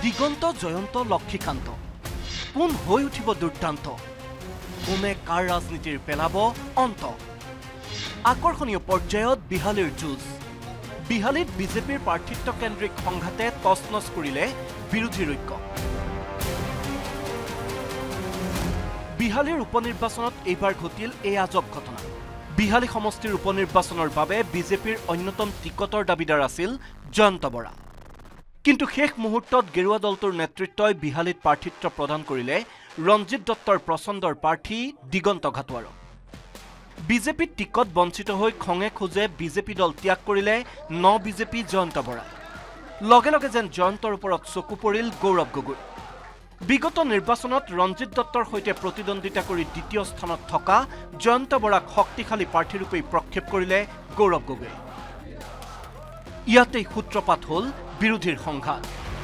দিগন্ত জয়ন্ত লক্ষীকান্ত কোন হৈ উঠিব দুৰ্দান্ত কোনে কাৰ ৰাজনীতিৰ পেলাব অন্ত আকৰ্ষণীয় পৰ্যায়ত বিহালীৰ যুঁজ বিহালীত বিজেপিৰ প্ৰাৰ্থিত্ব কেন্দ্ৰিক সংঘাতে তচনচ কৰিলে বিৰোধীৰ ঐক্য বিহালীৰ উপনিৰ্বাচনত এইবাৰ ঘটিল এই আজব ঘটনা বিহালী সমষ্টিৰ উপনিৰ্বাচনৰ বাবে বিজেপিৰ অন্যতম টিকটৰ দাবীদাৰ আছিল জয়ন্ত বৰা কিন্তু শেষ মুহূৰ্তত গেৰুৱা দলটোৰ নেতৃত্বই বিহালীত প্ৰাৰ্থিত্ব প্ৰদান কৰিলে ৰঞ্জিত দত্তৰ প্ৰচণ্ডৰ প্ৰাৰ্থী দিগন্ত ঘাটোৱাৰক বিজেপি টিকট বঞ্চিত হৈ খঙে খোজে বিজেপি দল ত্যাগ কৰিলে বিজেপি জয়ন্ত বৰা লগে লগে যেন জয়ন্তৰ ওপৰত চকু পৰিল গৌৰৱ গগৈ বিগত নিৰ্বাচনত ৰঞ্জিত দত্তৰ সৈতে প্ৰতিদ্বন্দ্বিতা কৰি দ্বিতীয় স্থানত থকা জয়ন্ত বৰাক শক্তিশালী প্ৰাৰ্থীৰূপে প্ৰক্ষেপ কৰিলে গৌৰৱ গগৈ ইয়াতেই সূত্ৰপাত হ'ল বিৰোধীৰ সংঘাত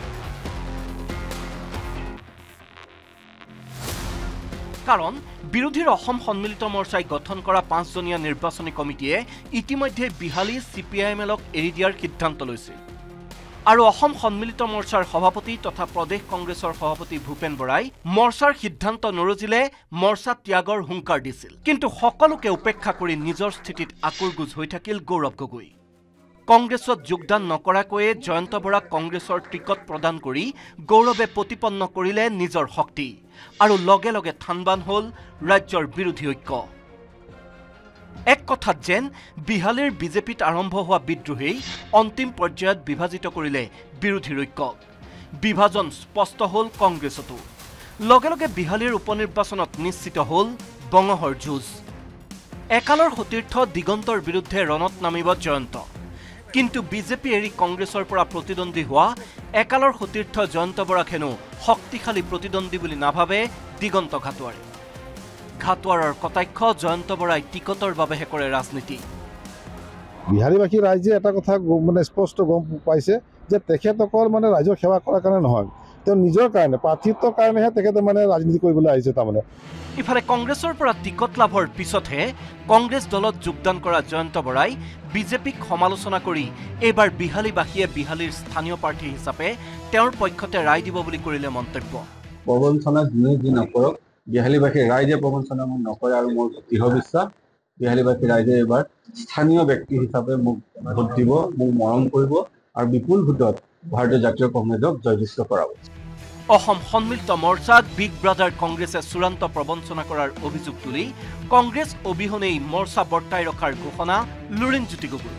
কাৰণ বিৰোধীৰ অসম সন্মিলিত মৰ্চাই গঠন কৰা 5জনীয়া নিৰ্বাচনী কমিটিয়ে ইতিমধ্যে বিহালী CPIMLক এৰি দিয়াৰ সিদ্ধান্ত লৈছিল আৰু অসম সন্মিলিত মৰ্চাৰ সভাপতি তথা প্ৰদেশ কংগ্ৰেছৰ সভাপতি ভূপেন বৰাই মৰ্চাৰ সিদ্ধান্ত নৰজিলে মৰ্চা ত্যাগৰ হুংকাৰ দিছিল কিন্তু সকলোকে উপেক্ষা কৰি নিজৰ স্থিতিত আকুৰগুজ হৈ থাকিল গৌৰৱ গগৈ কংগ্ৰেছত যোগদান নকৰাকৈয়ে জয়ন্ত বৰাক কংগ্ৰেছৰ টিকট প্ৰদান কৰি গৌৰৱে প্ৰতিপন্ন কৰিলে নিজৰ শক্তি আৰু লগে লগে থানবান হ'ল ৰাজ্যৰ বিৰোধী ঐক্য এক কথাত যেন বিহালীৰ বিজেপিত আৰম্ভ হোৱা বিদ্ৰোহেই অন্তিম পৰ্যায়ত বিভাজিত কৰিলে বিৰোধী ঐক্যক বিভাজন স্পষ্ট হ'ল কংগ্ৰেছতো লগে লগে বিহালীৰ উপনিৰ্বাচনত নিশ্চিত হ'ল বঙহৰ যুঁজ একালৰ সতীৰ্থ দিগন্তৰ বিৰুদ্ধে ৰণত নামিব জয়ন্ত কিন্তু বিজেপি এৰি কংগ্ৰেছৰ পৰা প্ৰতিদ্বন্দ্বী হোৱা একালৰ সতীৰ্থ জয়ন্ত বৰাক হেনো শক্তিশালী প্ৰতিদ্বন্দ্বী বুলি নাভাবে দিগন্ত ঘাটোৱাৰৰ কটাক্ষ জয়ন্ত বৰাই টিকটৰ বাবেহে কৰে ৰাজনীতি বিহাৰীবাসী ৰাইজে এটা কথা মানে স্পষ্ট গম পাইছে যে তেখেতসকল মানে ৰাইজৰ সেৱা কৰাৰ কাৰণে নহয় তেওঁ নিজৰ কাৰণে প্ৰাৰ্থিত্বৰ কাৰণেহে তেখেতে মানে ৰাজনীতি কৰিবলৈ আহিছে তাৰমানে ইফালে কংগ্ৰেছৰ পৰা টিকট লাভৰ পিছতহে কংগ্ৰেছ দলত যোগদান কৰা জয়ন্ত বৰাই বিজেপিক সমালোচনা কৰি এইবাৰ বিহালীবাসীয়ে বিহালীৰ স্থানীয় প্ৰাৰ্থী হিচাপে তেওঁৰ পক্ষতে ৰায় দিব বুলি কৰিলে মন্তব্য প্ৰবঞ্চনা যোনে যি নকৰক বিহালীবাসীৰ ৰাইজে প্ৰবঞ্চনা মোক নকৰে আৰু মোৰ দৃঢ় বিশ্বাস বিহালীবাসী ৰাইজে এইবাৰ স্থানীয় ব্যক্তি হিচাপে মোক ভোট দিব মোক মৰম কৰিব আৰু বিপুল ভোটত ভাৰতীয় জাতীয় কংগ্ৰেছক জয়যুক্ত কৰাব অসম সন্মিলিত মৰ্চাক বিগ ব্ৰাদাৰ কংগ্ৰেছে চূড়ান্ত প্ৰবঞ্চনা কৰাৰ অভিযোগ তুলি কংগ্ৰেছ অবিহনেই মৰ্চা বৰ্তাই ৰখাৰ ঘোষণা লুৰিণজ্যোতি গগৈ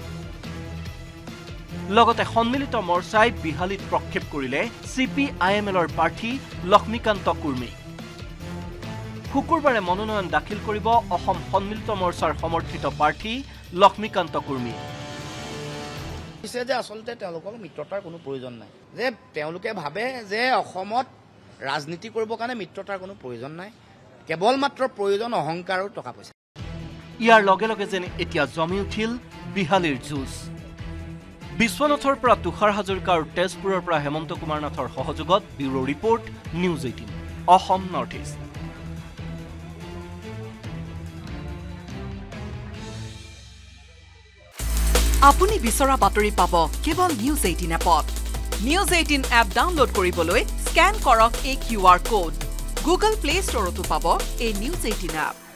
লগতে সন্মিলিত মৰ্চাই বিহালীত প্ৰক্ষেপ কৰিলে CPIMLৰ প্ৰাৰ্থী লক্ষ্মীকান্ত কুৰ্মী শুকুৰবাৰে মনোনয়ন দাখিল কৰিব অসম সন্মিলিত মৰ্চাৰ সমৰ্থিত প্ৰাৰ্থী লক্ষ্মীকান্ত কুৰ্মী যে আসলতে তেওঁলোকৰ মিত্ৰতাৰ কোনো প্ৰয়োজন নাই যে তেওঁলোকে ভাবে যে অসমত ৰাজনীতি কৰিবৰ কাৰণে মিত্ৰতাৰ কোনো প্ৰয়োজন নাই কেৱল মাত্ৰ প্ৰয়োজন অহংকাৰ আৰু টকা পইচা ইয়াৰ লগে লগে যেন এতিয়া জমি উঠিল বিহালীৰ যুঁজ বিশ্বনাথৰ পৰা তুষাৰ হাজৰিকা আৰু তেজপুৰৰ পৰা হেমন্ত কুমাৰ নাথৰ সহযোগত bureau report News 18 Assam north east আপুনি বিচৰা বাতৰি পাব কেৱল News 18 এপত News 18 এপ ডাউনলোড কৰিবলৈ স্ক্যান কৰক এই QR কোড Google Play Storeতো পাব এই News 18 এপ